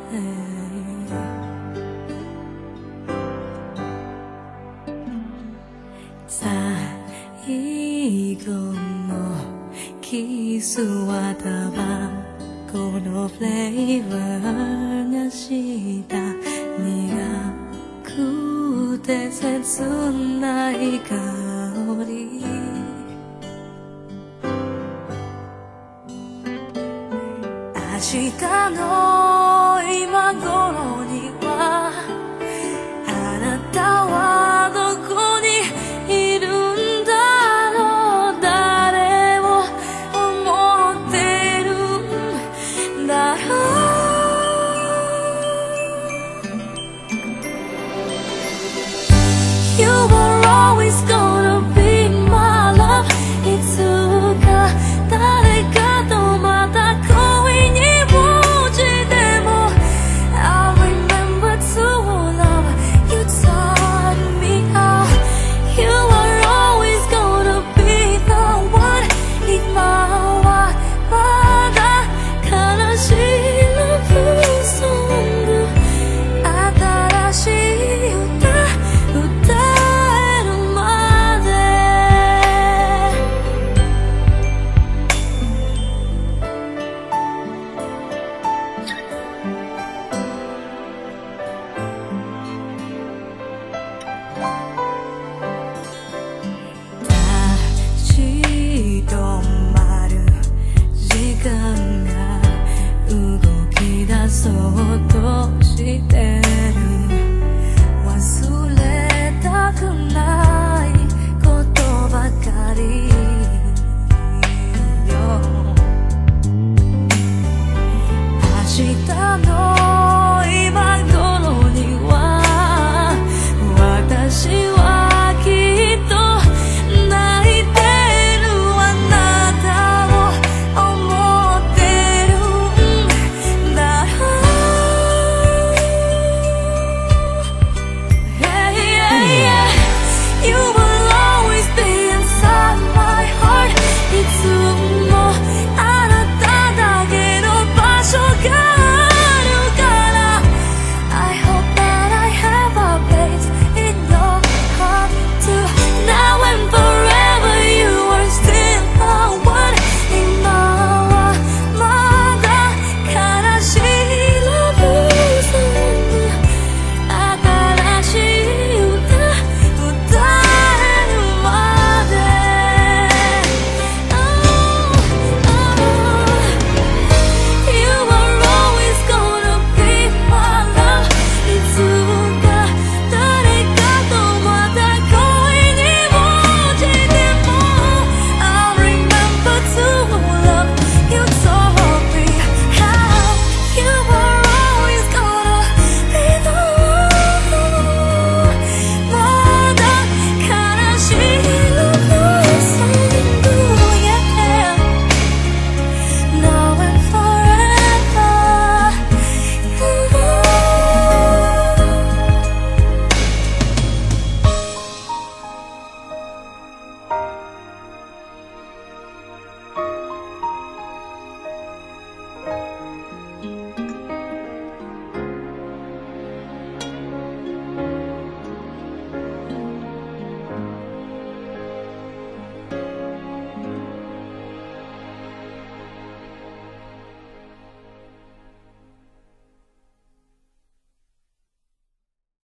最後のキスはタバコのフレーバーがした苦くて切ない香り明日の今頃にはあなたはどこにいるんだろう誰を思っているんだろう You were always gonna be my love いつか誰かとまた恋に落ちても I remember to love you taught me how You are always gonna be the one 今はまだ悲しいラブソング新しい歌歌えるまで立ち止まる時間が動き出そうとしてる忘れたくないことばかりよ明日の